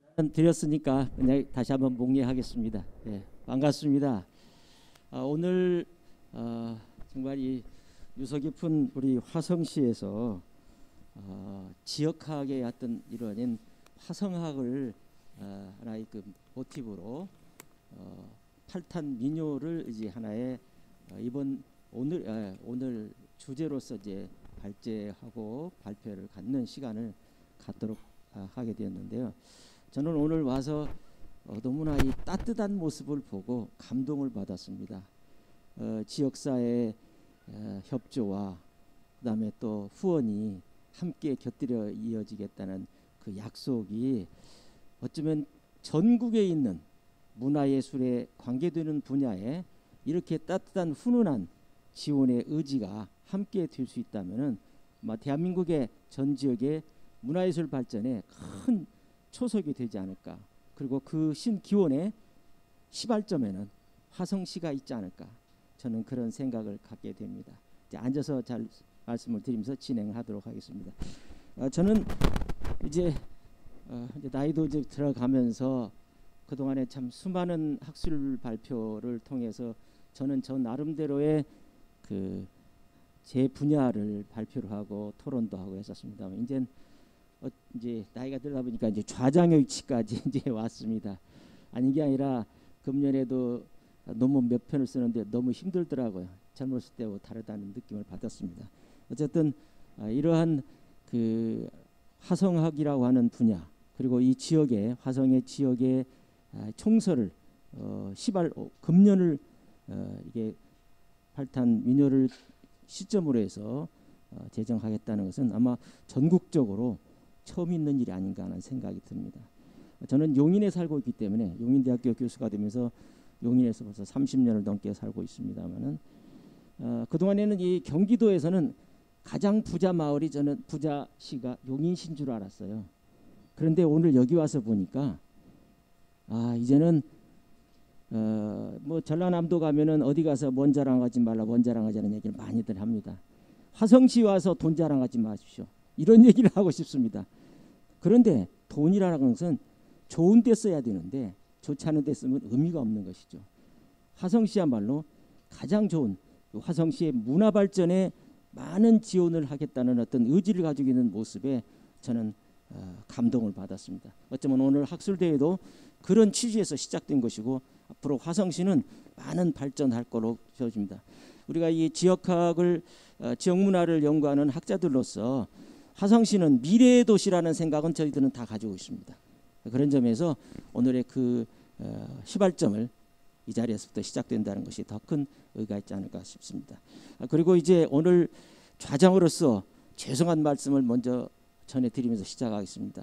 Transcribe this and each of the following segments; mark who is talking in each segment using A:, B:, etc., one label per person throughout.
A: 드렸으니까 그냥 다시 한번 목례하겠습니다. 예, 반갑습니다. 오늘 정말 이 유서 깊은 우리 화성시에서 지역학의 어떤 일원인 화성학을 하나의 그 모티브로 팔탄 민요를 이제 하나의 이번 오늘 주제로서 이제 발제하고 발표를 갖는 시간을 갖도록 하게 되었는데요. 저는 오늘 와서 너무나 이 따뜻한 모습을 보고 감동을 받았습니다. 지역사회의 협조와 그다음에 또 후원이 함께 곁들여 이어지겠다는 그 약속이 어쩌면 전국에 있는 문화예술에 관계되는 분야에 이렇게 따뜻한 훈훈한 지원의 의지가 함께 될 수 있다면은 대한민국의 전 지역의 문화예술 발전에 큰 초석이 되지 않을까. 그리고 그 신기원의 시발점에는 화성시가 있지 않을까. 저는 그런 생각을 갖게 됩니다. 이제 앉아서 잘 말씀을 드리면서 진행하도록 하겠습니다. 저는 이제 나이도 이제 들어가면서 그동안에 참 수많은 학술 발표를 통해서 저는 저 나름대로의 그 제 분야를 발표를 하고 토론도 하고 했었습니다만 이제 나이가 들다 보니까 이제 좌장의 위치까지 이제 왔습니다. 아닌 게 아니라 금년에도 논문 몇 편을 쓰는데 너무 힘들더라고요. 젊었을 때와 다르다는 느낌을 받았습니다. 어쨌든 이러한 그 화성학이라고 하는 분야 그리고 이 지역의 화성의 지역의 총서를 금년을 이게 팔탄 민요를 시점으로 해서 제정하겠다는 것은 아마 전국적으로 처음 있는 일이 아닌가 하는 생각이 듭니다. 저는 용인에 살고 있기 때문에 용인대학교 교수가 되면서 용인에서 벌써 30년을 넘게 살고 있습니다만은 그동안에는 이 경기도에서는 가장 부자 마을이 저는 부자시가 용인시인 줄 알았어요. 그런데 오늘 여기 와서 보니까 이제는 뭐 전라남도 가면은 어디 가서 뭔 자랑하지 말라 뭔 자랑하자는 얘기를 많이들 합니다. 화성시 와서 돈 자랑하지 마십시오. 이런 얘기를 하고 싶습니다. 그런데 돈이라는 것은 좋은 데 써야 되는데 좋지 않은 데 쓰면 의미가 없는 것이죠. 화성시야말로 가장 좋은 화성시의 문화 발전에 많은 지원을 하겠다는 어떤 의지를 가지고 있는 모습에 저는 감동을 받았습니다. 어쩌면 오늘 학술대회도 그런 취지에서 시작된 것이고 앞으로 화성시는 많은 발전할 거로 보여집니다. 우리가 이 지역학을 지역문화를 연구하는 학자들로서 화성시는 미래의 도시라는 생각은 저희들은 다 가지고 있습니다. 그런 점에서 오늘의 그 시발점을 이 자리에서부터 시작된다는 것이 더 큰 의의가 있지 않을까 싶습니다. 그리고 이제 오늘 좌장으로서 죄송한 말씀을 먼저 전해드리면서 시작하겠습니다.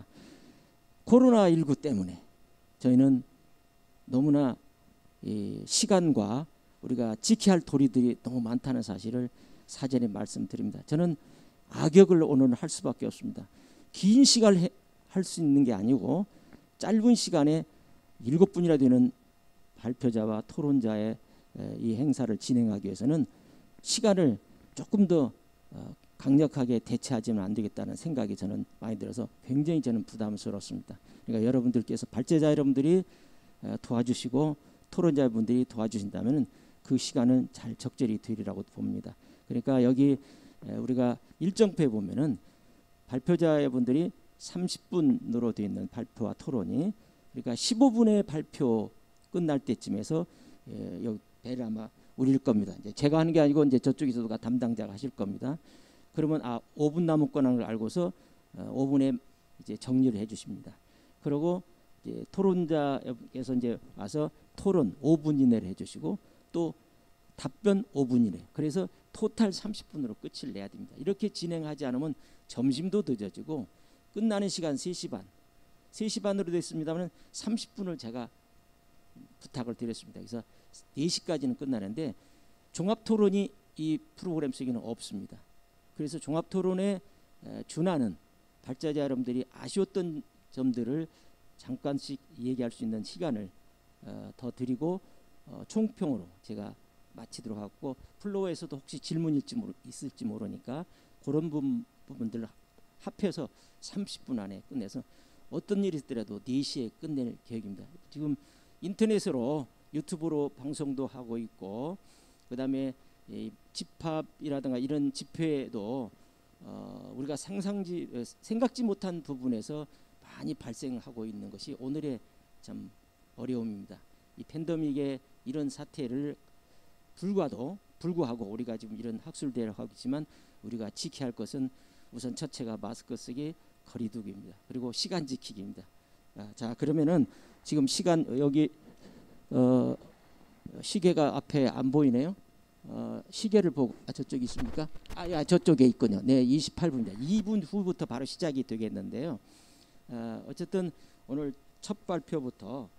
A: 코로나19 때문에 저희는 너무나 이 시간과 우리가 지켜야 할 도리들이 너무 많다는 사실을 사전에 말씀드립니다. 저는 악역을 오늘 할 수밖에 없습니다. 긴 시간을 할 수 있는 게 아니고 짧은 시간에 7분이나 되는 발표자와 토론자의 이 행사를 진행하기 위해서는 시간을 조금 더 강력하게 대체하지는 안 되겠다는 생각이 저는 많이 들어서 굉장히 저는 부담스럽습니다. 그러니까 여러분들께서 발제자 여러분들이 도와주시고 토론자분들이 도와주신다면 그 시간은 잘 적절히 되리라고 봅니다. 그러니까 여기 우리가 일정표에 보면은 발표자분들이 30분으로 되어 있는 발표와 토론이 그러니까 15분의 발표 끝날 때쯤에서 여기 배를 아마 울릴 겁니다. 이제 제가 하는 게 아니고 이제 저쪽에서도 담당자가 하실 겁니다. 그러면 5분 남은 거라는 걸 알고서 5분에 이제 정리를 해주십니다. 그리고 이제 토론자께서 이제 와서 토론 5분 이내로 해주시고 또 답변 5분 이내. 그래서 토탈 30분으로 끝을 내야 됩니다. 이렇게 진행하지 않으면 점심도 늦어지고 끝나는 시간 3시 반. 3시 반으로 됐습니다만 30분을 제가 부탁을 드렸습니다. 그래서 4시까지는 끝나는데 종합토론이 이 프로그램 속에는 없습니다. 그래서 종합토론에 준하는 발제자 여러분들이 아쉬웠던 점들을 잠깐씩 얘기할 수 있는 시간을 더 드리고 총평으로 제가 마치도록 하고 플로어에서도 혹시 질문이 있을지 모르니까 그런 부분들 합해서 30분 안에 끝내서 어떤 일이 있더라도 4시에 끝낼 계획입니다. 지금 인터넷으로 유튜브로 방송도 하고 있고, 그다음에 집합이라든가 이런 집회도 우리가 생각지 못한 부분에서 많이 발생하고 있는 것이 오늘의 참 어려움입니다. 이 팬데믹의 이런 사태를 불구하고 우리가 지금 이런 학술대회를 하고 있지만 우리가 지켜야 할 것은 우선 첫째가 마스크 쓰기, 거리 두기입니다. 그리고 시간 지키기입니다. 자, 그러면은 지금 시간 여기 시계가 앞에 안 보이네요. 시계를 보고 저쪽에 있습니까? 저쪽에 있군요. 네, 28분입니다. 2분 후부터 바로 시작이 되겠는데요. 어쨌든 오늘 첫 발표부터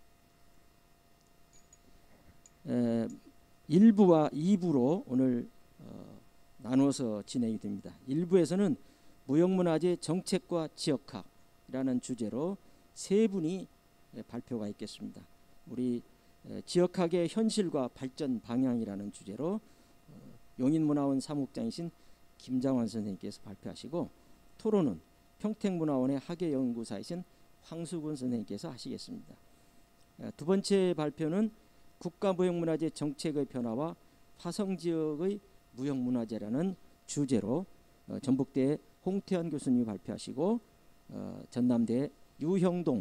A: 1부와 2부로 오늘 나눠서 진행이 됩니다. 1부에서는 무형문화재 정책과 지역학이라는 주제로 세 분이 발표가 있겠습니다. 우리 지역학의 현실과 발전 방향이라는 주제로 용인문화원 사무국장이신 김장환 선생님께서 발표하시고, 토론은 평택문화원의 학예연구사이신 황수근 선생님께서 하시겠습니다. 두 번째 발표는 국가무형문화재 정책의 변화와 화성지역의 무형문화재라는 주제로 전북대 홍태환 교수님이 발표하시고, 전남대 유형동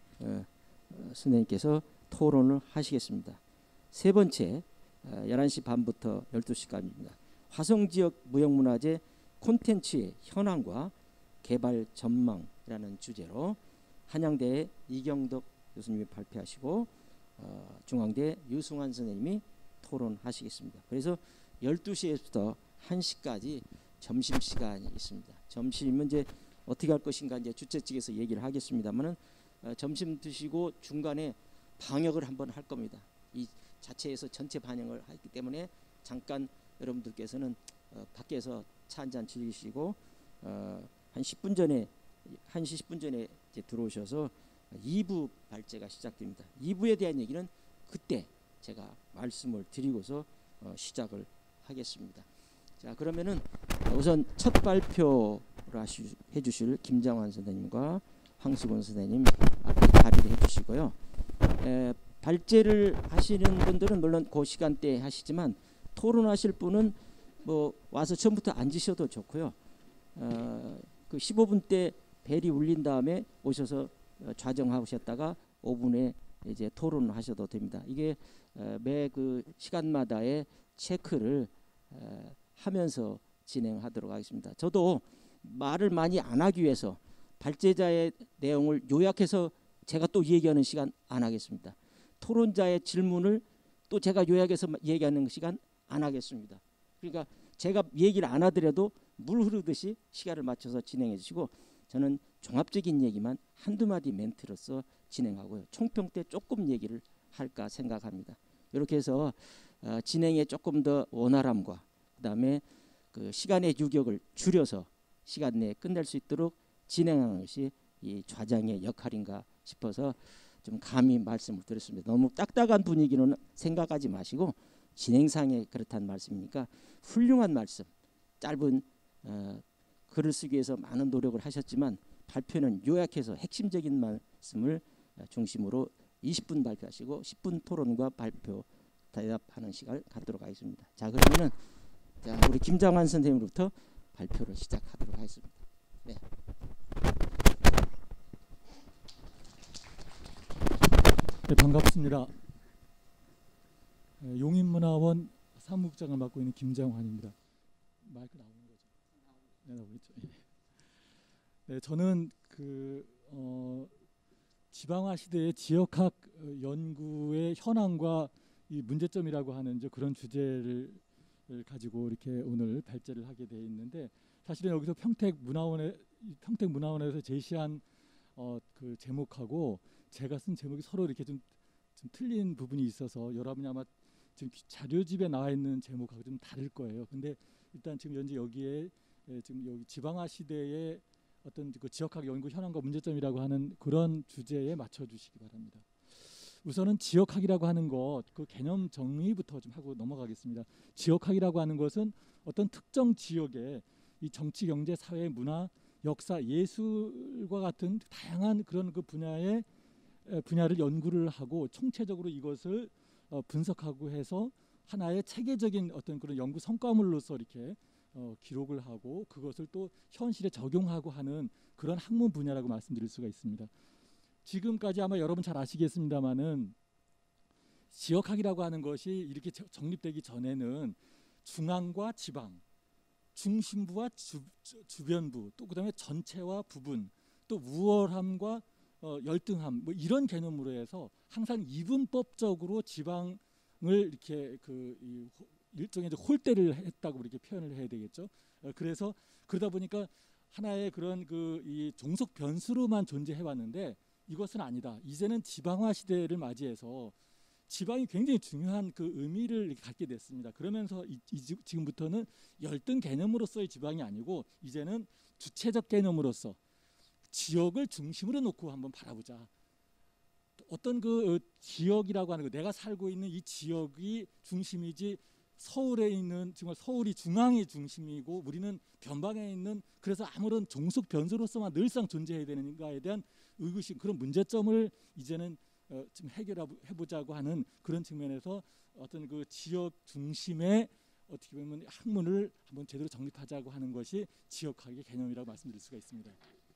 A: 선생님께서 토론을 하시겠습니다. 세 번째 11시 반부터 12시까지입니다. 화성지역 무형문화재 콘텐츠의 현황과 개발 전망이라는 주제로 한양대 이경덕 교수님이 발표하시고, 중앙대 유승환 선생님이 토론하시겠습니다. 그래서 12시에부터 1시까지 점심시간이 있습니다. 점심은 이제 어떻게 할 것인가 이제 주최 측에서 얘기를 하겠습니다만은 점심 드시고 중간에 방역을 한번 할 겁니다. 이 자체에서 전체 반영을 하기 때문에 잠깐 여러분들께서는 밖에서 차 한잔 즐기시고 한 10분 전에 1시 10분 전에 이제 들어오셔서 2부 발제가 시작됩니다. 2부에 대한 얘기는 그때 제가 말씀을 드리고서 시작을 하겠습니다. 자, 그러면은 우선 첫 발표를 해주실 김장환 선생님과 황수근 선생님 앞에 자리를 해주시고요. 발제를 하시는 분들은 물론 그 시간대에 하시지만 토론하실 분은 뭐 와서 처음부터 앉으셔도 좋고요. 그 15분 때 벨이 울린 다음에 오셔서 좌정하셨다가 5분에 이제 토론을 하셔도 됩니다. 이게 매 그 시간마다의 체크를 하면서 진행하도록 하겠습니다. 저도 말을 많이 안 하기 위해서 발제자의 내용을 요약해서 제가 또 얘기하는 시간 안 하겠습니다. 토론자의 질문을 또 제가 요약해서 얘기하는 시간 안 하겠습니다. 그러니까 제가 얘기를 안 하더라도 물 흐르듯이 시간을 맞춰서 진행해 주시고, 저는 종합적인 얘기만 한두 마디 멘트로서 진행하고요. 총평 때 조금 얘기를 할까 생각합니다. 이렇게 해서 진행에 조금 더 원활함과 그다음에 그 시간의 유격을 줄여서 시간 내에 끝낼 수 있도록 진행하는 것이 이 좌장의 역할인가 싶어서 좀 감히 말씀을 드렸습니다. 너무 딱딱한 분위기는 생각하지 마시고 진행상에 그렇다는 말씀이니까 훌륭한 말씀, 짧은 글을 쓰기 위해서 많은 노력을 하셨지만 발표는 요약해서 핵심적인 말씀을 중심으로 20분 발표하시고 10분 토론과 발표 대답하는 시간을 갖도록 하겠습니다. 자, 그러면은 우리 김장환 선생님으로부터 발표를 시작하도록 하겠습니다. 네.
B: 네, 반갑습니다. 용인문화원 사무국장을 맡고 있는 김장환입니다. 마이크 나오는 거죠? 네, 나오고 있죠. 네, 저는 지방화 시대의 지역학 연구의 현황과 이 문제점이라고 하는 그런 주제를 가지고 이렇게 오늘 발제를 하게 돼 있는데, 사실은 여기서 평택문화원에서 제시한 그 제목하고 제가 쓴 제목이 서로 이렇게 좀 틀린 부분이 있어서 여러분이 아마 지금 자료집에 나와 있는 제목하고 좀 다를 거예요. 근데 일단 지금 현재 여기에 지금 여기 지방화 시대의 어떤 그 지역학 연구 현황과 문제점이라고 하는 그런 주제에 맞춰주시기 바랍니다. 우선은 지역학이라고 하는 것, 그 개념 정의부터 좀 하고 넘어가겠습니다. 지역학이라고 하는 것은 어떤 특정 지역의 이 정치, 경제, 사회, 문화, 역사, 예술과 같은 다양한 그런 그 분야를 연구를 하고 총체적으로 이것을 분석하고 해서 하나의 체계적인 어떤 그런 연구 성과물로서 이렇게 기록을 하고 그것을 또 현실에 적용하고 하는 그런 학문 분야라고 말씀드릴 수가 있습니다. 지금까지 아마 여러분 잘 아시겠습니다마는 지역학이라고 하는 것이 이렇게 정립되기 전에는 중앙과 지방, 중심부와 주변부, 또 그다음에 전체와 부분, 또 우월함과 열등함, 뭐 이런 개념으로 해서 항상 이분법적으로 지방을 이렇게 일종의 홀대를 했다고 이렇게 표현을 해야 되겠죠. 그래서 그러다 보니까 하나의 그런 이 종속 변수로만 존재해 왔는데 이것은 아니다. 이제는 지방화 시대를 맞이해서 지방이 굉장히 중요한 그 의미를 갖게 됐습니다. 그러면서 지금부터는 열등 개념으로서의 지방이 아니고 이제는 주체적 개념으로서 지역을 중심으로 놓고 한번 바라보자. 어떤 그 지역이라고 하는 거, 내가 살고 있는 이 지역이 중심이지 서울에 있는 정말 서울이 중앙이 중심이고 우리는 변방에 있는 그래서 아무런 종속 변수로서만 늘상 존재해야 되는가에 대한 의구심, 그런 문제점을 이제는 좀 해결해보자고 하는 그런 측면에서 어떤 그 지역 중심의 어떻게 보면 학문을 한번 제대로 정립하자고 하는 것이 지역학의 개념이라고 말씀드릴 수가 있습니다.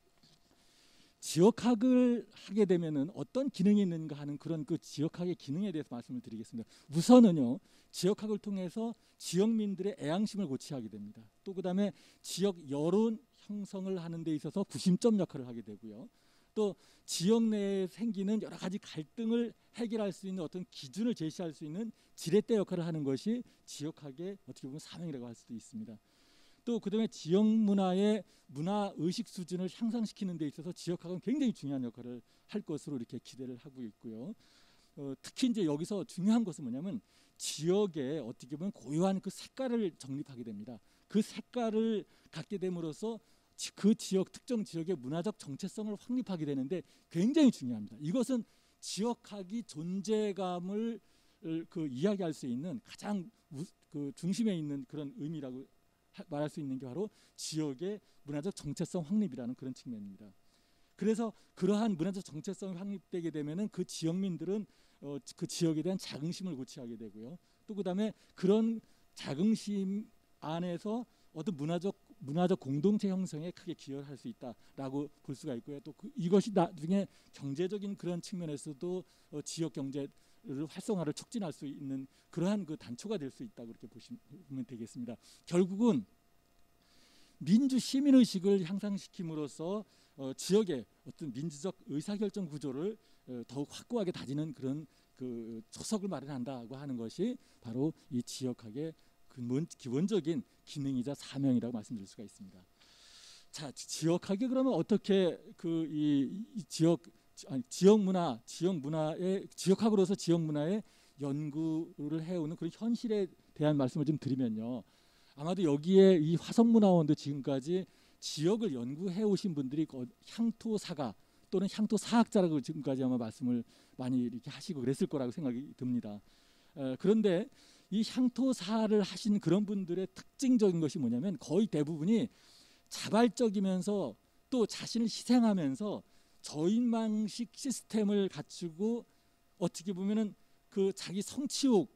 B: 지역학을 하게 되면은 어떤 기능이 있는가 하는 그런 그 지역학의 기능에 대해서 말씀을 드리겠습니다. 우선은요, 지역학을 통해서 지역민들의 애양심을 고취하게 됩니다. 또 그다음에 지역 여론 형성을 하는 데 있어서 구심점 역할을 하게 되고요. 또 지역 내에 생기는 여러 가지 갈등을 해결할 수 있는 어떤 기준을 제시할 수 있는 지렛대 역할을 하는 것이 지역학의 어떻게 보면 사명이라고 할 수도 있습니다. 또 그다음에 지역 문화의 문화 의식 수준을 향상시키는 데 있어서 지역학은 굉장히 중요한 역할을 할 것으로 이렇게 기대를 하고 있고요. 특히 이제 여기서 중요한 것은 뭐냐면 지역에 어떻게 보면 고유한 그 색깔을 정립하게 됩니다. 그 색깔을 갖게 됨으로써 그 지역 특정 지역의 문화적 정체성을 확립하게 되는데 굉장히 중요합니다. 이것은 지역학이 존재감을 이야기할 수 있는 가장 그 중심에 있는 그런 의미라고 말할 수 있는 게 바로 지역의 문화적 정체성 확립이라는 그런 측면입니다. 그래서 그러한 문화적 정체성이 확립되게 되면은 그 지역민들은 그 지역에 대한 자긍심을 고취하게 되고요. 또 그다음에 그런 자긍심 안에서 어떤 문화적 공동체 형성에 크게 기여를 할 수 있다라고 볼 수가 있고요. 또 이것이 나중에 경제적인 그런 측면에서도 지역 경제를 활성화를 촉진할 수 있는 그러한 그 단초가 될 수 있다고 그렇게 보시면 되겠습니다. 결국은 민주 시민 의식을 향상시킴으로써 지역의 어떤 민주적 의사결정 구조를 더욱 확고하게 다지는 그런 그 초석을 마련한다고 하는 것이 바로 이 지역학의 기본적인 기능이자 사명이라고 말씀드릴 수가 있습니다. 자, 지역학이 그러면 어떻게 이 지역 문화의 지역학으로서 지역 문화의 연구를 해오는 그런 현실에 대한 말씀을 좀 드리면요. 아마도 여기에 이 화성문화원도 지금까지 지역을 연구해 오신 분들이 향토사가 또는 향토사학자라고 지금까지 아마 말씀을 많이 이렇게 하시고 그랬을 거라고 생각이 듭니다. 그런데 이 향토사를 하신 그런 분들의 특징적인 것이 뭐냐면 거의 대부분이 자발적이면서 또 자신을 희생하면서 저인망식 시스템을 갖추고 어떻게 보면은 그 자기 성취욕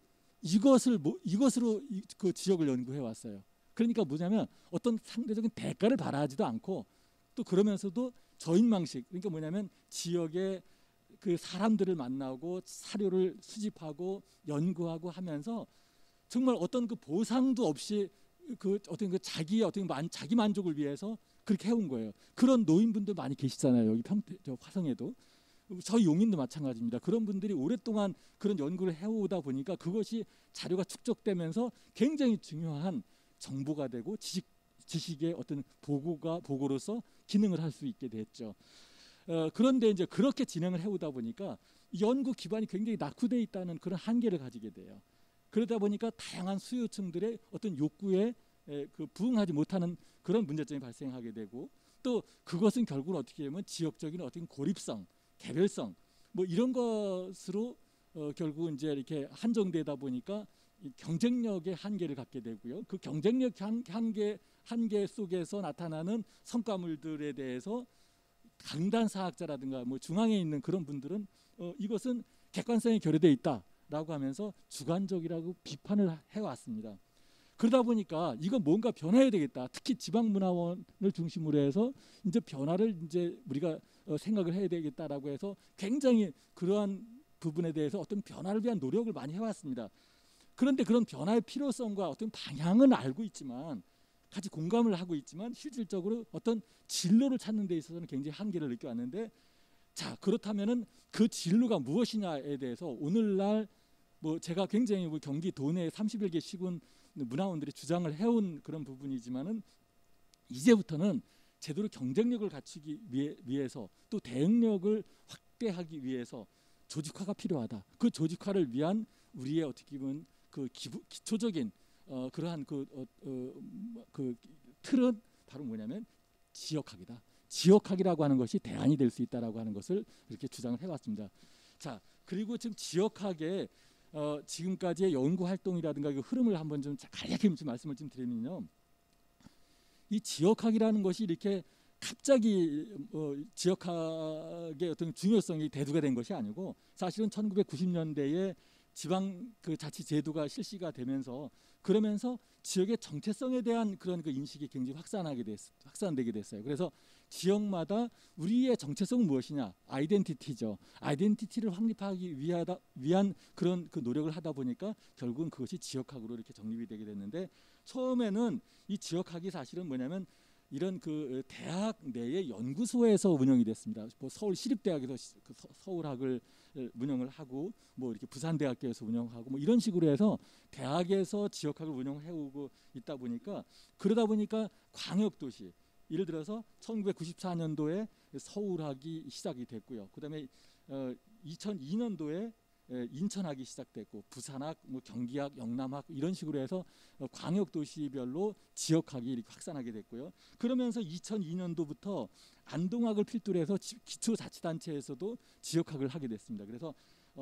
B: 이것으로 그 지역을 연구해 왔어요. 그러니까 뭐냐면 어떤 상대적인 대가를 바라지도 않고 또 그러면서도 저인망식, 그러니까 뭐냐면 지역의 그 사람들을 만나고 사료를 수집하고 연구하고 하면서 정말 어떤 그 보상도 없이 그 어떤 그 자기 만족을 위해서 그렇게 해온 거예요. 그런 노인분들 많이 계시잖아요. 여기 화성에도. 저희 용인도 마찬가지입니다. 그런 분들이 오랫동안 그런 연구를 해오다 보니까 그것이 자료가 축적되면서 굉장히 중요한 정보가 되고 지식의 어떤 보고로서 기능을 할 수 있게 됐죠. 그런데 이제 그렇게 진행을 해오다 보니까 연구 기반이 굉장히 낙후되어 있다는 그런 한계를 가지게 돼요. 그러다 보니까 다양한 수요층들의 어떤 욕구에 부응하지 못하는 그런 문제점이 발생하게 되고 또 그것은 결국은 어떻게 보면 지역적인 어떤 고립성, 개별성 뭐 이런 것으로 결국은 이제 이렇게 한정되다 보니까 이 경쟁력의 한계를 갖게 되고요. 그 경쟁력 한계 한계 속에서 나타나는 성과물들에 대해서 강단사학자라든가 뭐 중앙에 있는 그런 분들은 이것은 객관성이 결여되어 있다라고 하면서 주관적이라고 비판을 해왔습니다. 그러다 보니까 이거 뭔가 변화해야 되겠다. 특히 지방문화원을 중심으로 해서 이제 변화를 이제 우리가 생각을 해야 되겠다라고 해서 굉장히 그러한 부분에 대해서 어떤 변화를 위한 노력을 많이 해왔습니다. 그런데 그런 변화의 필요성과 어떤 방향은 알고 있지만 같이 공감을 하고 있지만 실질적으로 어떤 진로를 찾는 데 있어서는 굉장히 한계를 느껴왔는데 자 그렇다면은 그 진로가 무엇이냐에 대해서 오늘날 뭐 제가 굉장히 경기 도내 31개 시군 문화원들이 주장을 해온 그런 부분이지만은 이제부터는 제대로 경쟁력을 갖추기 위해서 또 대응력을 확대하기 위해서 조직화가 필요하다. 그 조직화를 위한 우리의 어떻게 보면 그 기초적인 그러한 그 틀은 바로 뭐냐면 지역학이다. 지역학이라고 하는 것이 대안이 될 수 있다라고 하는 것을 이렇게 주장을 해왔습니다. 자 그리고 지금 지역학의 지금까지의 연구 활동이라든가 그 흐름을 한번 좀 간략히 좀 말씀을 좀 드리면요, 이 지역학이라는 것이 이렇게 갑자기 지역학의 어떤 중요성이 대두가 된 것이 아니고 사실은 1990년대에 지방 그 자치 제도가 실시가 되면서 그러면서 지역의 정체성에 대한 그런 그 인식이 굉장히 확산되게 됐어요. 그래서 지역마다 우리의 정체성은 무엇이냐, 아이덴티티죠. 아이덴티티를 확립하기 위한 그런 그 노력을 하다 보니까 결국은 그것이 지역학으로 이렇게 정립이 되게 됐는데 처음에는 이 지역학이 사실은 뭐냐면 이런 그 대학 내의 연구소에서 운영이 됐습니다. 뭐 서울 시립대학에서 서울학을 운영을 하고 뭐 이렇게 부산대학교에서 운영하고 뭐 이런 식으로 해서 대학에서 지역학을 운영해오고 있다 보니까 그러다 보니까 광역도시 예를 들어서 1994년도에 서울학이 시작이 됐고요. 그다음에 2002년도에 인천학이 시작됐고 부산학, 뭐 경기학, 영남학 이런 식으로 해서 광역 도시별로 지역학이 이렇게 확산하게 됐고요. 그러면서 2002년도부터 안동학을 필두로 해서 기초자치단체에서도 지역학을 하게 됐습니다. 그래서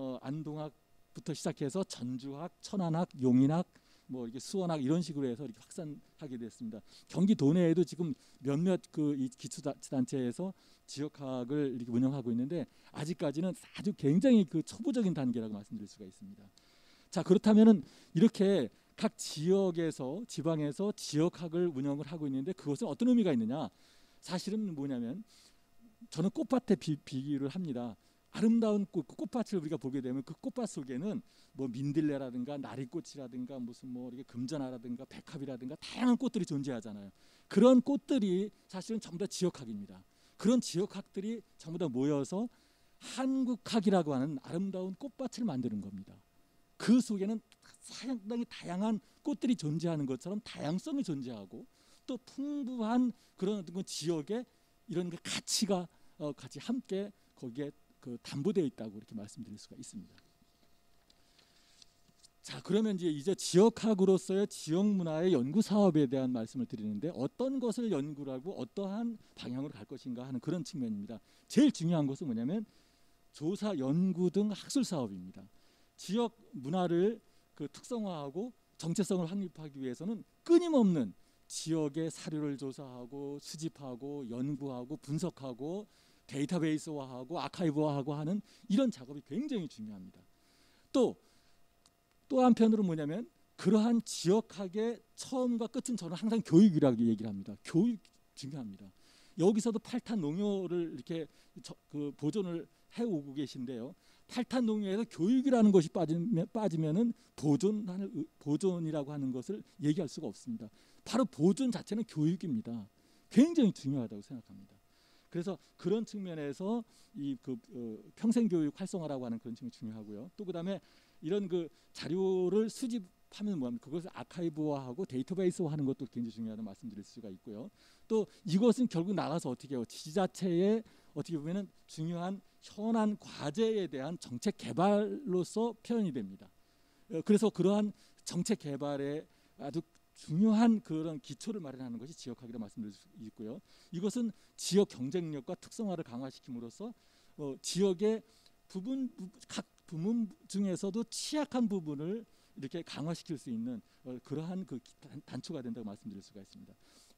B: 안동학부터 시작해서 전주학, 천안학, 용인학, 뭐 이렇게 수원학 이런 식으로 해서 이렇게 확산하게 됐습니다. 경기 도내에도 지금 몇몇 그 이 기초자치단체에서 지역학을 이렇게 운영하고 있는데 아직까지는 아주 굉장히 그 초보적인 단계라고 말씀드릴 수가 있습니다. 자 그렇다면은 이렇게 각 지역에서 지방에서 지역학을 운영을 하고 있는데 그것은 어떤 의미가 있느냐? 사실은 뭐냐면 저는 꽃밭에 비유를 합니다. 아름다운 꽃밭을 우리가 보게 되면 그 꽃밭 속에는 뭐 민들레라든가 나리꽃이라든가 무슨 뭐 이렇게 금전화라든가 백합이라든가 다양한 꽃들이 존재하잖아요. 그런 꽃들이 사실은 전부 다 지역학입니다. 그런 지역학들이 전부 다 모여서 한국학이라고 하는 아름다운 꽃밭을 만드는 겁니다. 그 속에는 상당히 다양한 꽃들이 존재하는 것처럼 다양성이 존재하고 또 풍부한 그런 어떤 지역의 이런 그 가치가 같이 함께 거기에 그 담보되어 있다고 이렇게 말씀드릴 수가 있습니다. 자 그러면 이제 지역학으로서의 지역 문화의 연구 사업에 대한 말씀을 드리는데 어떤 것을 연구를 하고 어떠한 방향으로 갈 것인가 하는 그런 측면입니다. 제일 중요한 것은 뭐냐면 조사, 연구 등 학술 사업입니다. 지역 문화를 그 특성화하고 정체성을 확립하기 위해서는 끊임없는 지역의 사료를 조사하고 수집하고 연구하고 분석하고 데이터베이스화하고 아카이브화하고 하는 이런 작업이 굉장히 중요합니다. 또 한편으로 뭐냐면 그러한 지역학의 처음과 끝은 저는 항상 교육이라고 얘기를 합니다. 교육 중요합니다. 여기서도 팔탄 농요를 이렇게 그 보존을 해오고 계신데요. 팔탄 농요에서 교육이라는 것이 빠지면은 보존이라고 하는 것을 얘기할 수가 없습니다. 바로 보존 자체는 교육입니다. 굉장히 중요하다고 생각합니다. 그래서 그런 측면에서 이 평생교육 활성화라고 하는 그런 측면이 중요하고요. 또 그다음에 이런 그 자료를 수집하면 뭐합니까? 그것을 아카이브화하고 데이터베이스화하는 것도 굉장히 중요하다고 말씀드릴 수가 있고요. 또 이것은 결국 나가서 어떻게 해요? 지자체의 어떻게 보면은 중요한 현안 과제에 대한 정책 개발로서 표현이 됩니다. 그래서 그러한 정책 개발에 아주 중요한 그런 기초를 마련하는 것이 지역학이라고 말씀드릴 수 있고요. 이것은 지역 경쟁력과 특성화를 강화시킴으로써 지역의 각 부문 중에서도 취약한 부분을 이렇게 강화시킬 수 있는 그러한 그 단초가 된다고 말씀드릴 수가 있습니다.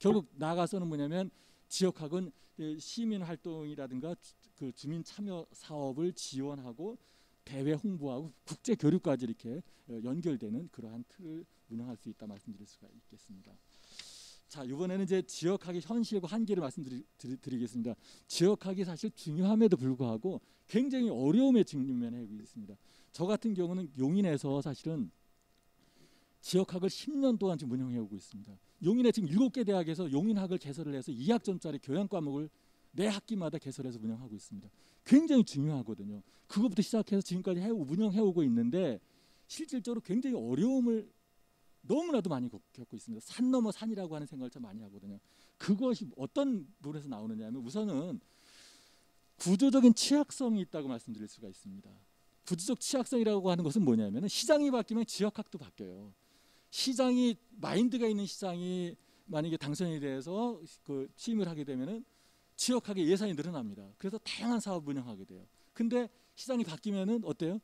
B: 결국 나아가서는 뭐냐면 지역학은 시민 활동이라든가 그 주민 참여 사업을 지원하고 대외 홍보하고 국제 교류까지 이렇게 연결되는 그러한 틀을 운영할 수 있다 말씀드릴 수가 있겠습니다. 자, 이번에는 이제 지역학의 현실과 한계를 말씀드리겠습니다. 지역학이 사실 중요함에도 불구하고 굉장히 어려움에 직면하고 있습니다. 저 같은 경우는 용인에서 사실은 지역학을 10년 동안 지금 운영해 오고 있습니다. 용인에 지금 7개 대학에서 용인학을 개설을 해서 2학점짜리 교양 과목을 매 학기마다 개설해서 운영하고 있습니다. 굉장히 중요하거든요. 그것부터 시작해서 지금까지 운영해 오고 있는데 실질적으로 굉장히 어려움을 너무나도 많이 겪고 있습니다. 산 넘어 산이라고 하는 생각을 참 많이 하거든요. 그것이 어떤 부분에서 나오느냐면 우선은 구조적인 취약성이 있다고 말씀드릴 수가 있습니다. 구조적 취약성이라고 하는 것은 뭐냐면 시장이 바뀌면 지역학도 바뀌어요. 시장이 마인드가 있는 시장이 만약에 당선이 돼서 그 취임을 하게 되면은 지역학의 예산이 늘어납니다. 그래서 다양한 사업을 운영하게 돼요. 근데 시장이 바뀌면은 어때요?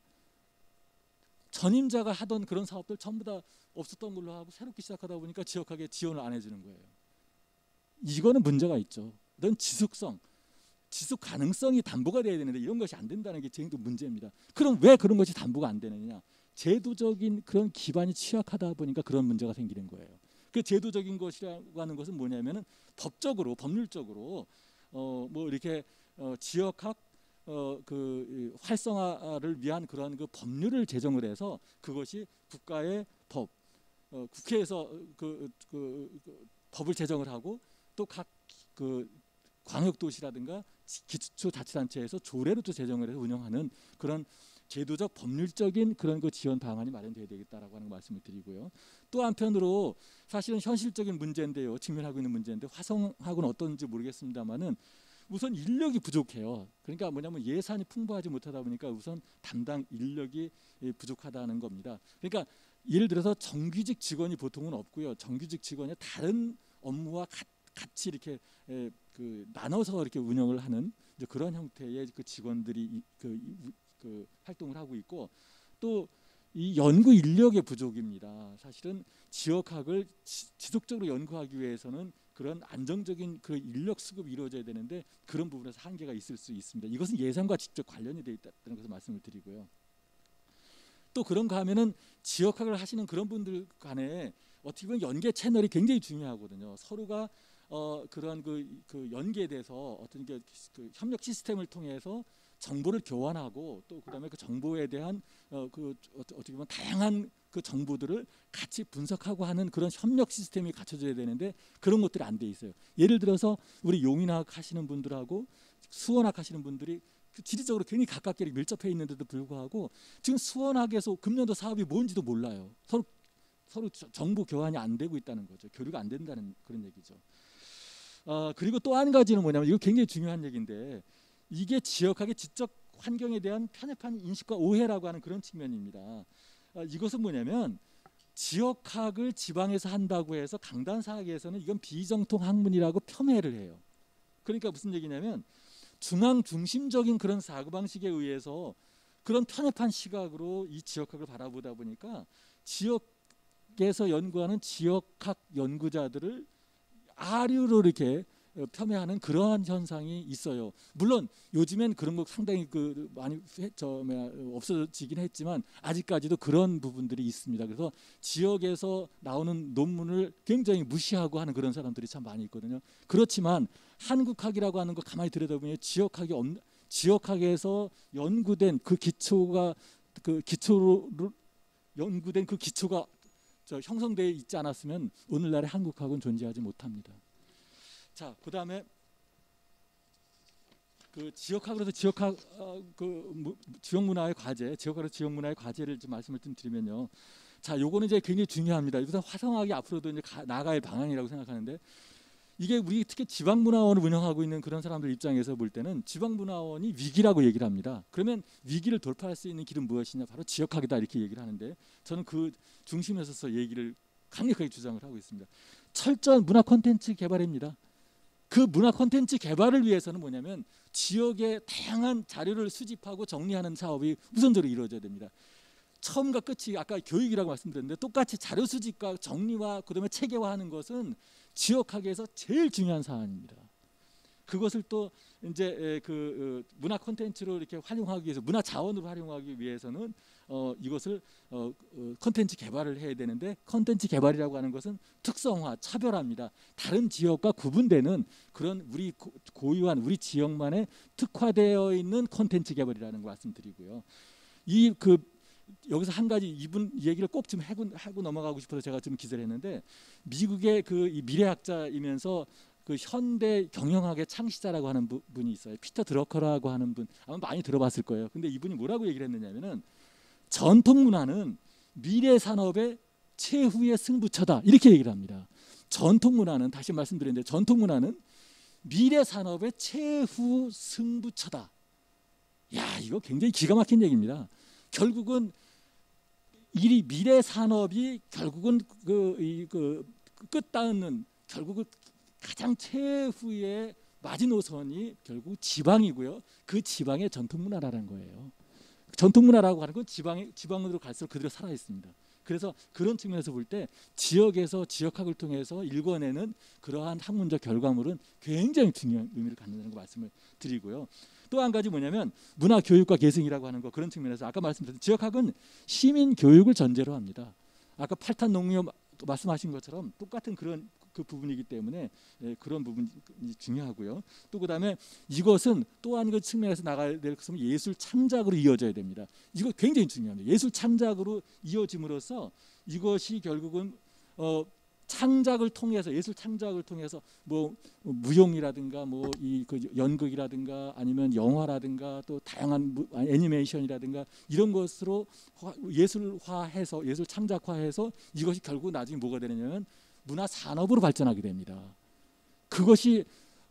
B: 전임자가 하던 그런 사업들 전부 다 없었던 걸로 하고 새롭게 시작하다 보니까 지역학에 지원을 안 해주는 거예요. 이거는 문제가 있죠. 이런 지속 가능성이 담보가 돼야 되는데 이런 것이 안 된다는 게 제일 문제입니다. 그럼 왜 그런 것이 담보가 안 되느냐? 제도적인 그런 기반이 취약하다 보니까 그런 문제가 생기는 거예요. 그 제도적인 것이라고 하는 것은 뭐냐면은 법적으로 법률적으로 뭐 이렇게 지역학 그 활성화를 위한 그런 그 법률을 제정을 해서 그것이 국가의 법, 국회에서 그 법을 제정을 하고 또 각 그 광역도시라든가 기초자치단체에서 조례로 또 제정을 해서 운영하는 그런 제도적 법률적인 그런 그 지원 방안이 마련돼야 되겠다라고 하는 말씀을 드리고요. 또 한편으로 사실은 현실적인 문제인데요, 직면하고 있는 문제인데 화성학은 어떤지 모르겠습니다만은 우선 인력이 부족해요. 그러니까 뭐냐면 예산이 풍부하지 못하다 보니까 우선 담당 인력이 부족하다는 겁니다. 그러니까 예를 들어서 정규직 직원이 보통은 없고요. 정규직 직원이 다른 업무와 같이 이렇게 그 나눠서 이렇게 운영을 하는 이제 그런 형태의 그 직원들이 그 활동을 하고 있고 또 이 연구 인력의 부족입니다. 사실은 지역학을 지속적으로 연구하기 위해서는 그런 안정적인 그 인력 수급이 이루어져야 되는데 그런 부분에서 한계가 있을 수 있습니다. 이것은 예산과 직접 관련이 되어 있다는 것을 말씀을 드리고요. 또 그런가 하면은 지역학을 하시는 그런 분들 간에 어떻게 보면 연계 채널이 굉장히 중요하거든요. 서로가 그런 그 연계에 대해서 어떤 그 협력 시스템을 통해서 정보를 교환하고 또 그다음에 그 정보에 대한 그 어떻게 보면 다양한 그 정보들을 같이 분석하고 하는 그런 협력 시스템이 갖춰져야 되는데 그런 것들이 안 돼 있어요. 예를 들어서 우리 용인학 하시는 분들하고 수원학 하시는 분들이 지리적으로 굉장히 가깝게 밀접해 있는데도 불구하고 지금 수원학에서 금년도 사업이 뭔지도 몰라요. 서로 정보 교환이 안 되고 있다는 거죠. 교류가 안 된다는 그런 얘기죠. 그리고 또 한 가지는 뭐냐면 이거 굉장히 중요한 얘기인데 이게 지역학의 지적 환경에 대한 편협한 인식과 오해라고 하는 그런 측면입니다. 이것은 뭐냐면 지역학을 지방에서 한다고 해서 강단사학에서는 이건 비정통 학문이라고 폄훼를 해요. 그러니까 무슨 얘기냐면 중앙 중심적인 그런 사고방식에 의해서 그런 편협한 시각으로 이 지역학을 바라보다 보니까 지역에서 연구하는 지역학 연구자들을 아류로 이렇게 폄훼하는 그러한 현상이 있어요. 물론 요즘엔 그런 거 상당히 많이 없어지긴 했지만 아직까지도 그런 부분들이 있습니다. 그래서 지역에서 나오는 논문을 굉장히 무시하고 하는 그런 사람들이 참 많이 있거든요. 그렇지만 한국학이라고 하는 거 가만히 들여다보면 지역학에서 연구된 그 기초가 기초로 연구된 그 기초가 형성되어 있지 않았으면 오늘날의 한국학은 존재하지 못합니다. 자, 그다음에 그 지역학으로서 지역학 지역 문화의 과제, 지역학으로 지역 문화의 과제를 좀 말씀을 좀 드리면요. 자, 요거는 이제 굉장히 중요합니다. 이것은 화성학이 앞으로도 이제 나아갈 방향이라고 생각하는데 이게 우리 특히 지방문화원을 운영하고 있는 그런 사람들 입장에서 볼 때는 지방문화원이 위기라고 얘기를 합니다. 그러면 위기를 돌파할 수 있는 길은 무엇이냐? 바로 지역학이다 이렇게 얘기를 하는데 저는 그 중심에 서서 얘기를 강력하게 주장을 하고 있습니다. 철저한 문화 콘텐츠 개발입니다. 그 문화 콘텐츠 개발을 위해서는 뭐냐면 지역의 다양한 자료를 수집하고 정리하는 사업이 우선적으로 이루어져야 됩니다. 처음과 끝이 아까 교육이라고 말씀드렸는데 똑같이 자료 수집과 정리와 그다음에 체계화하는 것은 지역학에서 제일 중요한 사안입니다. 그것을 또 이제 문화 콘텐츠로 이렇게 활용하기 위해서 문화 자원으로 활용하기 위해서는 이것을 콘텐츠 개발을 해야 되는데 콘텐츠 개발이라고 하는 것은 특성화, 차별화입니다. 다른 지역과 구분되는 그런 우리 고유한 우리 지역만의 특화되어 있는 콘텐츠 개발이라는 거 말씀드리고요. 여기서 한 가지 이분 얘기를 꼭 좀 하고 넘어가고 싶어서 제가 좀 기사를 했는데 미국의 이 미래학자이면서 그 현대 경영학의 창시자라고 하는 분이 있어요. 피터 드러커라고 하는 분 아마 많이 들어봤을 거예요. 근데 이분이 뭐라고 얘기를 했느냐면은 전통 문화는 미래 산업의 최후의 승부처다 이렇게 얘기를 합니다. 전통 문화는 다시 말씀드리는데 전통 문화는 미래 산업의 최후 승부처다. 야, 이거 굉장히 기가 막힌 얘기입니다. 결국은 이 미래 산업이 결국은 끝닿는 결국은 가장 최후의 마지노선이 결국 지방이고요. 그 지방의 전통 문화라는 거예요. 전통 문화라고 하는 건 지방으로 갈수록 그대로 살아 있습니다. 그래서 그런 측면에서 볼 때 지역에서 지역학을 통해서 일궈내는 그러한 학문적 결과물은 굉장히 중요한 의미를 갖는다는 거 말씀을 드리고요. 또 한 가지 뭐냐면 문화 교육과 계승이라고 하는 거 그런 측면에서 아까 말씀드린 지역학은 시민 교육을 전제로 합니다. 아까 팔탄 농협 말씀하신 것처럼 똑같은 그런 그 부분이기 때문에 그런 부분이 중요하고요. 또 그다음에 이것은 또 한 그 측면에서 나가야 될 것은 예술 창작으로 이어져야 됩니다. 이거 굉장히 중요합니다. 예술 창작으로 이어짐으로써 이것이 결국은 창작을 통해서 예술 창작을 통해서 뭐 무용이라든가 뭐 이 그 연극이라든가 아니면 영화라든가 또 다양한 애니메이션이라든가 이런 것으로 예술화해서 예술 창작화해서 이것이 결국 나중에 뭐가 되느냐면 문화 산업으로 발전하게 됩니다. 그것이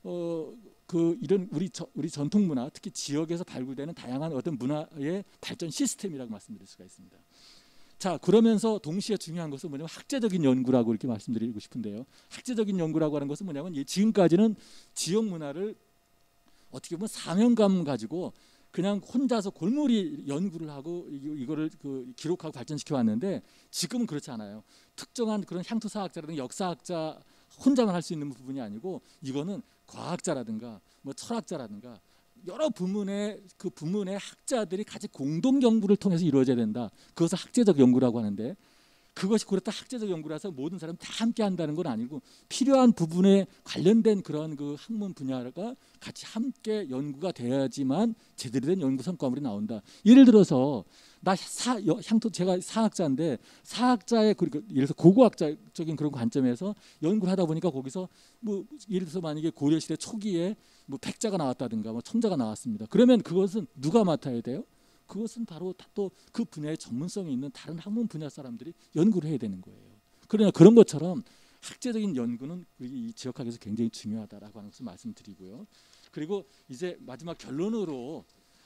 B: 이런 우리 전통 문화 특히 지역에서 발굴되는 다양한 어떤 문화의 발전 시스템이라고 말씀드릴 수가 있습니다. 자, 그러면서 동시에 중요한 것은 뭐냐면 학제적인 연구라고 이렇게 말씀드리고 싶은데요. 학제적인 연구라고 하는 것은 뭐냐면 지금까지는 지역 문화를 어떻게 보면 사명감 가지고 그냥 혼자서 골몰이 연구를 하고 이거를 기록하고 발전시켜 왔는데 지금은 그렇지 않아요. 특정한 그런 향토사학자라든가 역사학자 혼자만 할 수 있는 부분이 아니고 이거는 과학자라든가 뭐 철학자라든가 여러 부문의 그 부문의 학자들이 같이 공동 연구를 통해서 이루어져야 된다. 그것을 학제적 연구라고 하는데 그것이 그렇다 학제적 연구라서 모든 사람이 다 함께 한다는 건 아니고 필요한 부분에 관련된 그런 그 학문 분야가 같이 함께 연구가 돼야지만 제대로 된 연구 성과물이 나온다. 예를 들어서 제가 사학자인데 사학자의 예를 들어서 고고학자적인 그런 관점에서 연구를 하다 보니까 거기서 뭐 예를 들어서 만약에 고려시대 초기에 뭐 백자가 나왔다든가 뭐 천자가 나왔습니다. 그러면 그것은 누가 맡아야 돼요? 그것은 바로 또 그 분야의 전문성이 있는 다른 학문 분야 사람들이 연구를 해야 되는 거예요. 그러나 그런 것처럼 학제적인 연구는 이 지역학에서 굉장히 중요하다라고 하는 것을 말씀드리고요. 그리고 이제 마지막 결론으로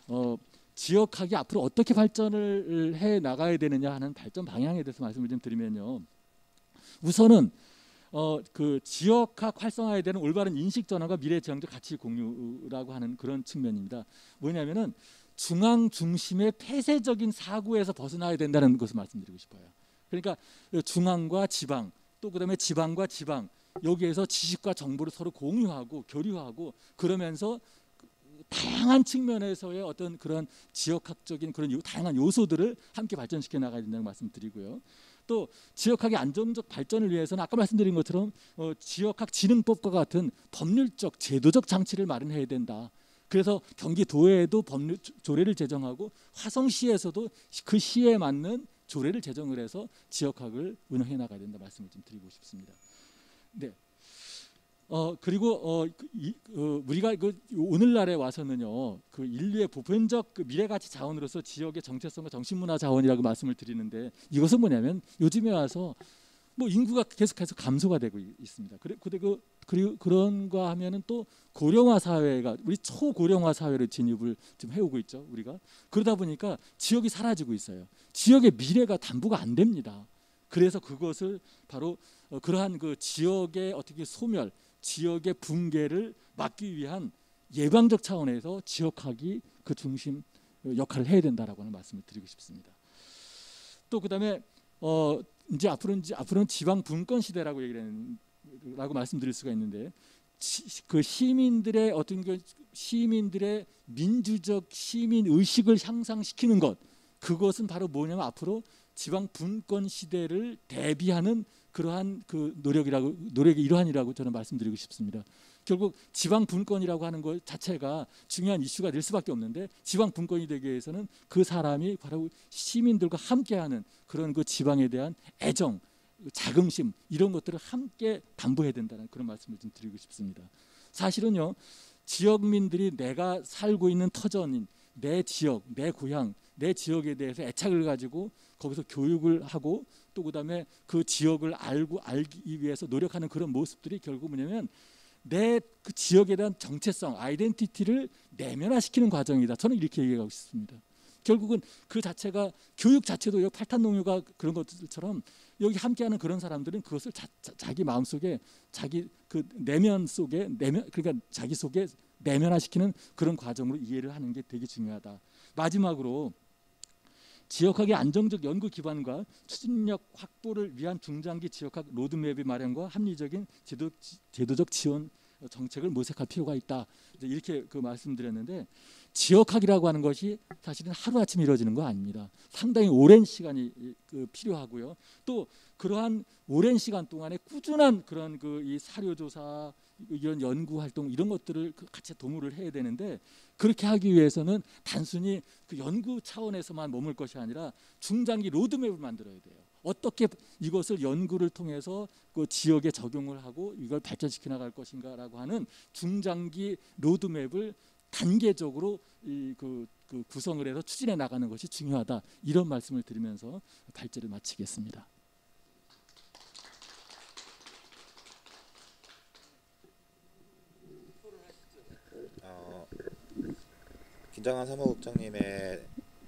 B: 지역학이 앞으로 어떻게 발전을 해 나가야 되느냐 하는 발전 방향에 대해서 말씀을 좀 드리면요. 우선은 그 지역학 활성화에 대한 올바른 인식 전환과 미래 지향적 가치 공유라고 하는 그런 측면입니다. 뭐냐면은 중앙 중심의 폐쇄적인 사고에서 벗어나야 된다는 것을 말씀드리고 싶어요. 그러니까 중앙과 지방 또 그다음에 지방과 지방 여기에서 지식과 정보를 서로 공유하고 교류하고 그러면서 다양한 측면에서의 어떤 그런 지역학적인 그런 다양한 요소들을 함께 발전시켜 나가야 된다는 말씀드리고요. 또 지역학의 안정적 발전을 위해서는 아까 말씀드린 것처럼 지역학 진흥법과 같은 법률적 제도적 장치를 마련해야 된다. 그래서 경기도에도 법률 조례를 제정하고 화성시에서도 그 시에 맞는 조례를 제정을 해서 지역학을 운영해 나가야 된다 말씀을 좀 드리고 싶습니다. 네. 그리고 우리가 오늘날에 와서는요, 그 인류의 보편적 미래가치 자원으로서 지역의 정체성과 정신문화 자원이라고 말씀을 드리는데 이것은 뭐냐면 요즘에 와서 뭐 인구가 계속해서 감소가 되고 있습니다. 그리고 그런가 하면은 또 고령화 사회가 우리 초고령화 사회를 진입을 좀 해오고 있죠. 우리가 그러다 보니까 지역이 사라지고 있어요. 지역의 미래가 담보가 안 됩니다. 그래서 그것을 바로 그러한 그 지역의 어떻게 소멸, 지역의 붕괴를 막기 위한 예방적 차원에서 지역학이 그 중심 역할을 해야 된다라고 하는 말씀을 드리고 싶습니다. 또 그다음에 이제 앞으로는 지방 분권 시대라고 라고 말씀드릴 수가 있는데 그 시민들의 시민들의 민주적 시민 의식을 향상시키는 것, 그것은 바로 뭐냐면 앞으로 지방 분권 시대를 대비하는 그러한 그 노력의 일환이라고 저는 말씀드리고 싶습니다. 결국 지방 분권이라고 하는 것 자체가 중요한 이슈가 될 수밖에 없는데, 지방 분권이 되기 위해서는 그 사람이 바로 시민들과 함께하는 그런 그 지방에 대한 애정, 자긍심, 이런 것들을 함께 담보해야 된다는 그런 말씀을 좀 드리고 싶습니다. 사실은요, 지역민들이 내가 살고 있는 터전인 내 지역, 내 고향, 내 지역에 대해서 애착을 가지고 거기서 교육을 하고 또 그다음에 그 지역을 알기 위해서 노력하는 그런 모습들이 결국 뭐냐면 내 그 지역에 대한 정체성, 아이덴티티를 내면화시키는 과정이다. 저는 이렇게 얘기하고 싶습니다. 결국은 그 자체가 교육 자체도 여기 팔탄농유가 그런 것들처럼 여기 함께하는 그런 사람들은 그것을 자기 마음속에 자기 그 내면 속에 그러니까 자기 속에 내면화시키는 그런 과정으로 이해를 하는 게 되게 중요하다. 마지막으로 지역학의 안정적 연구 기반과 추진력 확보를 위한 중장기 지역학 로드맵의 마련과 합리적인 제도적 지원 정책을 모색할 필요가 있다. 이렇게 그 말씀드렸는데, 지역학이라고 하는 것이 사실은 하루아침에 이루어지는 거 아닙니다. 상당히 오랜 시간이 필요하고요. 또 그러한 오랜 시간 동안에 꾸준한 그런 이 사료 조사, 이런 연구 활동, 이런 것들을 같이 도모를 해야 되는데, 그렇게 하기 위해서는 단순히 그 연구 차원에서만 머물 것이 아니라 중장기 로드맵을 만들어야 돼요. 어떻게 이것을 연구를 통해서 그 지역에 적용을 하고 이걸 발전시켜 나갈 것인가라고 하는 중장기 로드맵을 단계적으로 구성을 해서 추진해 나가는 것이 중요하다. 이런 말씀을 드리면서 발제를 마치겠습니다.
C: 김장한 사무국장님의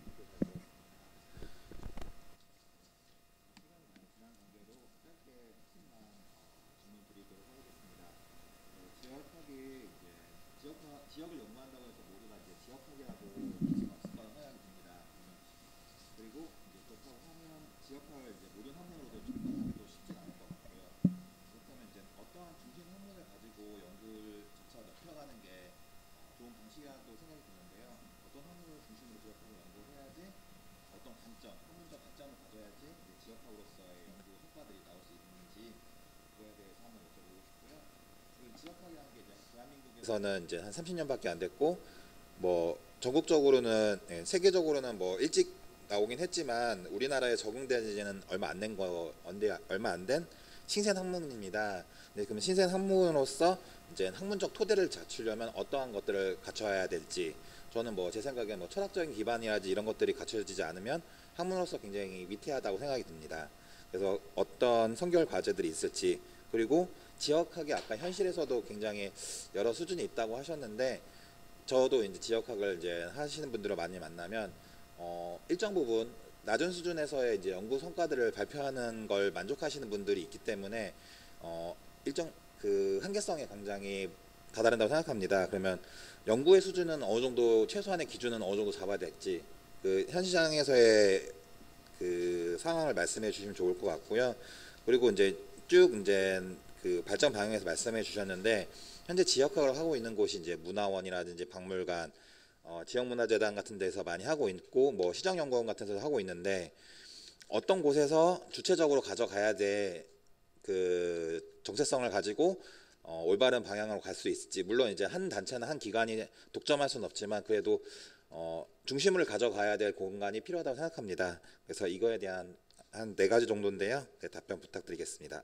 C: 지역을 연구한다고 해서 모두가 이제 지역학이라고 볼 수는 없을 거라고 생각이 듭니다. 그리고 이제 그렇다고 하면 지역학을 이제 모든 학문으로도 접근하기도 쉽지 않을 것 같고요. 그렇다면 이제 어떠한 중심 학문을 가지고 연구를 점차 넓혀가는 게 좋은 방식이라고 생각이 드는데요. 어떤 학문을 중심으로 지역학을 연구를 해야지, 어떤 관점, 학문적 관점을 가져야지 지역학으로서의 연구 성과들이 나올 수 있는지, 그거에 대해서 한번 여쭤보고 싶고요. 그 지역학이라는 게 이제 대한민국에서는 이제 한 30년밖에 안 됐고, 뭐 전국적으로는 세계적으로는 뭐 일찍 나오긴 했지만 우리나라에 적응되지는 얼마 안 된 신생 학문입니다. 네, 그럼 신생 학문으로서 이제 학문적 토대를 갖추려면 어떠한 것들을 갖춰야 될지, 저는 뭐 제 생각에 뭐 철학적인 기반이라든지 이런 것들이 갖춰지지 않으면 학문으로서 굉장히 위태하다고 생각이 듭니다. 그래서 어떤 선결 과제들이 있을지, 그리고 지역학이 아까 현실에서도 굉장히 여러 수준이 있다고 하셨는데, 저도 이제 지역학을 이제 하시는 분들을 많이 만나면 일정 부분 낮은 수준에서의 이제 연구 성과들을 발표하는 걸 만족하시는 분들이 있기 때문에 일정 그 한계성의 굉장히 다다른다고 생각합니다. 그러면 연구의 수준은 어느 정도, 최소한의 기준은 어느 정도 잡아야 될지 그 현 시장에서의 그 상황을 말씀해 주시면 좋을 것 같고요. 그리고 이제 쭉 이제 그 발전 방향에서 말씀해 주셨는데, 현재 지역학을 하고 있는 곳이 이제 문화원이라든지 박물관, 지역문화재단 같은 데서 많이 하고 있고, 뭐 시장연구원 같은 데서 하고 있는데, 어떤 곳에서 주체적으로 가져가야 돼 그 정체성을 가지고 올바른 방향으로 갈 수 있을지, 물론 이제 한 단체나 한 기관이 독점할 수는 없지만 그래도 중심을 가져가야 될 공간이 필요하다고 생각합니다. 그래서 이거에 대한 한 4가지 정도인데요. 네, 답변 부탁드리겠습니다.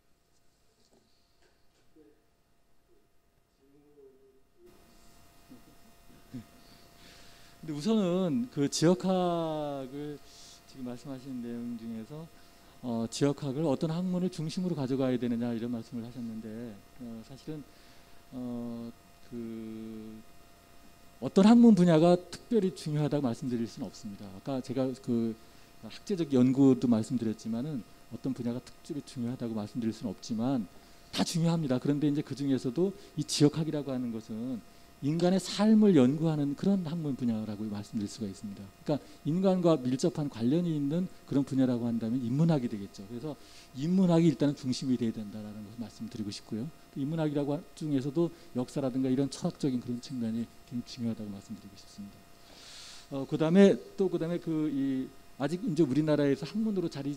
B: 근데 우선은 그 지역학을 지금 말씀하신 내용 중에서 지역학을 어떤 학문을 중심으로 가져가야 되느냐 이런 말씀을 하셨는데, 사실은 그 어떤 학문 분야가 특별히 중요하다고 말씀드릴 수는 없습니다. 아까 제가 그 학제적 연구도 말씀드렸지만은 어떤 분야가 특별히 중요하다고 말씀드릴 수는 없지만 다 중요합니다. 그런데 이제 그 중에서도 이 지역학이라고 하는 것은 인간의 삶을 연구하는 그런 학문 분야라고 말씀드릴 수가 있습니다. 그러니까 인간과 밀접한 관련이 있는 그런 분야라고 한다면 인문학이 되겠죠. 그래서 인문학이 일단은 중심이 돼야 된다라는 것을 말씀드리고 싶고요. 인문학이라고 중에서도 역사라든가 이런 철학적인 그런 측면이 굉장히 중요하다고 말씀드리고 싶습니다. 그다음에 아직 이제 우리나라에서 학문으로 자리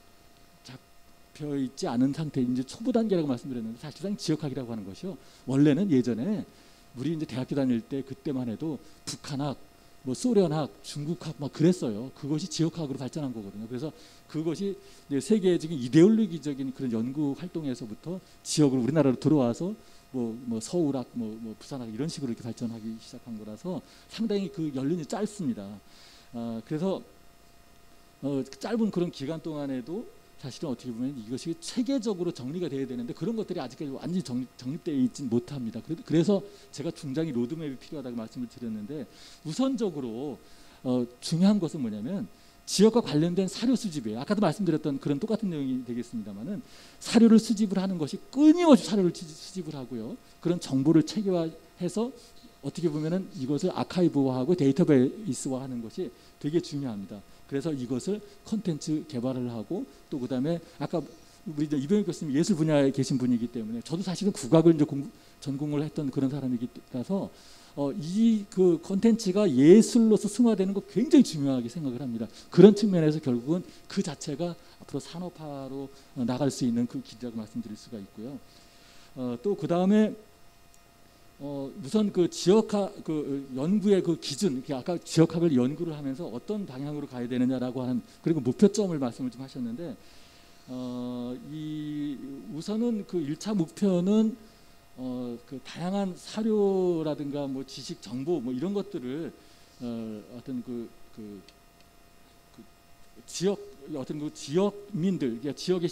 B: 잡혀 있지 않은 상태, 이제 초보 단계라고 말씀드렸는데 사실상 지역학이라고 하는 것이요. 원래는 예전에 우리 이제 대학교 다닐 때 그때만 해도 북한학, 뭐 소련학, 중국학 막 그랬어요. 그것이 지역학으로 발전한 거거든요. 그래서 그것이 이제 세계적인 이데올로기적인 그런 연구 활동에서부터 지역으로 우리나라로 들어와서 뭐 서울학, 뭐 부산학 이런 식으로 이렇게 발전하기 시작한 거라서 상당히 그 연륜이 짧습니다. 그래서 짧은 그런 기간 동안에도 사실은 어떻게 보면 이것이 체계적으로 정리가 돼야 되는데 그런 것들이 아직까지 완전히 정립되어 있지는 못합니다. 그래서 제가 중장기 로드맵이 필요하다고 말씀을 드렸는데 우선적으로 중요한 것은 뭐냐면 지역과 관련된 사료 수집이에요. 아까도 말씀드렸던 그런 똑같은 내용이 되겠습니다만은 사료를 수집을 하는 것이 끊임없이 사료를 수집을 하고요. 그런 정보를 체계화해서 어떻게 보면은 이것을 아카이브화하고 데이터베이스화하는 것이 되게 중요합니다. 그래서 이것을 콘텐츠 개발을 하고 또 그다음에 아까 우리 이병익 교수님 예술 분야에 계신 분이기 때문에 저도 사실은 국악을 이제 전공을 했던 그런 사람이라서 이 그 콘텐츠가 예술로서 승화되는 거 굉장히 중요하게 생각을 합니다. 그런 측면에서 결국은 그 자체가 앞으로 산업화로 나갈 수 있는 그 길이라고 말씀드릴 수가 있고요. 또 그 다음에 우선 그 지역학 그 연구의 그 기준, 아까 지역학을 연구를 하면서 어떤 방향으로 가야 되느냐라고 하는 그리고 목표점을 말씀을 좀 하셨는데 우선은 그 1차 목표는 그 다양한 사료라든가 뭐 지식 정보 뭐 이런 것들을 어떤 그 지역 어떤 그 지역민들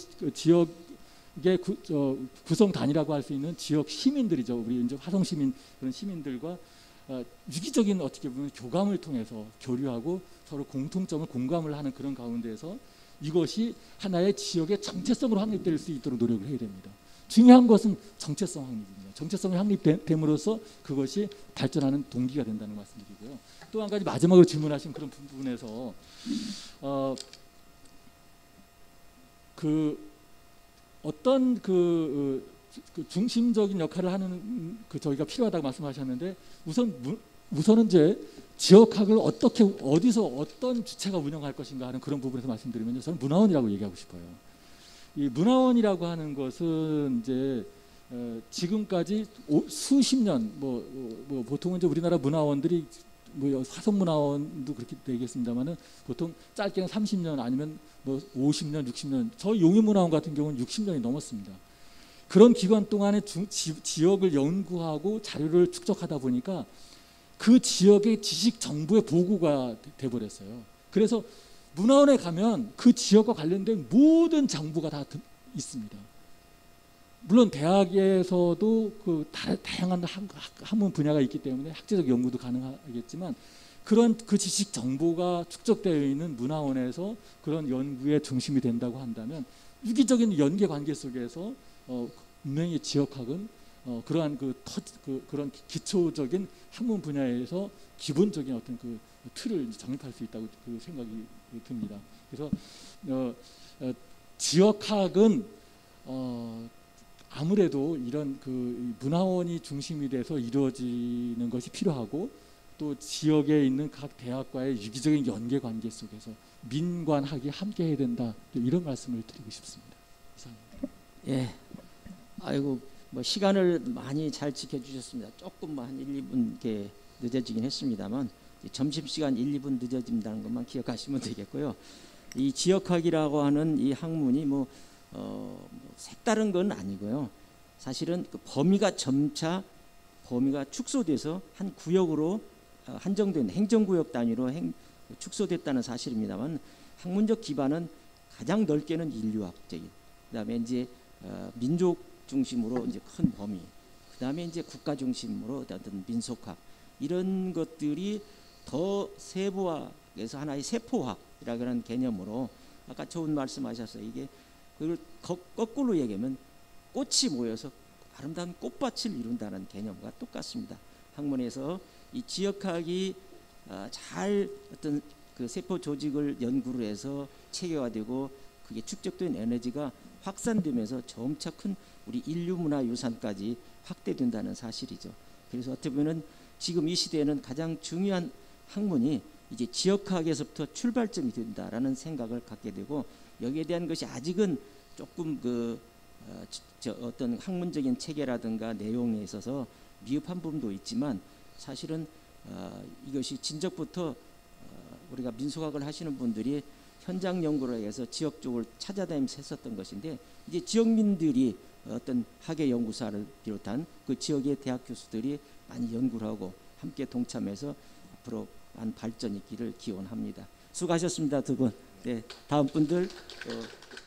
B: 지역의 구성 단위라고 할 수 있는 지역 시민들이죠. 우리 이제 화성 시민 그런 시민들과 유기적인 어떻게 보면 교감을 통해서 교류하고 서로 공통점을 공감을 하는 그런 가운데에서 이것이 하나의 지역의 정체성으로 확립될 수 있도록 노력을 해야 됩니다. 중요한 것은 정체성 확립입니다. 정체성이 확립됨으로써 그것이 발전하는 동기가 된다는 말씀드리고요. 또 한 가지 마지막으로 질문하신 그런 부분에서 어떤 그 중심적인 역할을 하는 저희가 필요하다고 말씀하셨는데 우선은 이제 지역학을 어디서 어떤 주체가 운영할 것인가 하는 그런 부분에서 말씀드리면요, 저는 문화원이라고 얘기하고 싶어요. 이 문화원이라고 하는 것은 이제 지금까지 수십 년 뭐 보통은 이제 우리나라 문화원들이 뭐 화성문화원도 그렇게 되겠습니다만은 보통 짧게는 30년 아니면 뭐 50년, 60년. 저희 용인문화원 같은 경우는 60년이 넘었습니다. 그런 기간 동안에 지역을 연구하고 자료를 축적하다 보니까 그 지역의 지식 정보의 보고가 돼버렸어요. 그래서 문화원에 가면 그 지역과 관련된 모든 정보가 다 있습니다. 물론 대학에서도 그 다양한 학문 분야가 있기 때문에 학제적 연구도 가능하겠지만 그런 그 지식 정보가 축적되어 있는 문화원에서 그런 연구의 중심이 된다고 한다면 유기적인 연계 관계 속에서 분명히 지역학은 그러한 그런 기초적인 학문 분야에서 기본적인 어떤 그 틀을 정립할 수 있다고 그 생각이 듭니다. 그래서 지역학은 아무래도 이런 그 문화원이 중심이 돼서 이루어지는 것이 필요하고 또 지역에 있는 각 대학과의 유기적인 연계 관계 속에서 민관학이 함께해야 된다. 이런 말씀을 드리고 싶습니다. 이상입니다.
A: 예, 아이고 뭐 시간을 많이 잘 지켜주셨습니다. 조금만 한 1, 2분 이렇게 늦어지긴 했습니다만 점심시간 1, 2분 늦어진다는 것만 기억하시면 되겠고요. 이 지역학이라고 하는 이 학문이 색다른 건 아니고요. 사실은 그 점차 범위가 축소돼서 한 구역으로 한정된 행정구역 단위로 축소됐다는 사실입니다만 학문적 기반은 가장 넓게는 인류학적인, 그다음에 이제 민족 중심으로 이제 큰 범위, 그다음에 이제 국가 중심으로 어떤 민속학 이런 것들이 더 세부화해서 하나의 세포학이라고 하는 개념으로 아까 좋은 말씀하셨어요. 이게 그걸 거꾸로 얘기하면 꽃이 모여서 아름다운 꽃밭을 이룬다는 개념과 똑같습니다. 학문에서 이 지역학이 잘 어떤 그 세포 조직을 연구를 해서 체계화되고 그게 축적된 에너지가 확산되면서 점차 큰 우리 인류 문화 유산까지 확대된다는 사실이죠. 그래서 어떻게 보면은 지금 이 시대에는 가장 중요한 학문이 이제 지역학에서부터 출발점이 된다라는 생각을 갖게 되고, 여기에 대한 것이 아직은 조금 어떤 학문적인 체계라든가 내용에 있어서 미흡한 부분도 있지만, 사실은 이것이 진작부터 우리가 민속학을 하시는 분들이 현장 연구를 해서 지역 쪽을 찾아다니면서 했었던 것인데, 이제 지역민들이 어떤 학예 연구사를 비롯한 그 지역의 대학 교수들이 많이 연구를 하고 함께 동참해서 앞으로 많은 발전이 있기를 기원합니다. 수고하셨습니다, 두 분. 네, 다음 분들.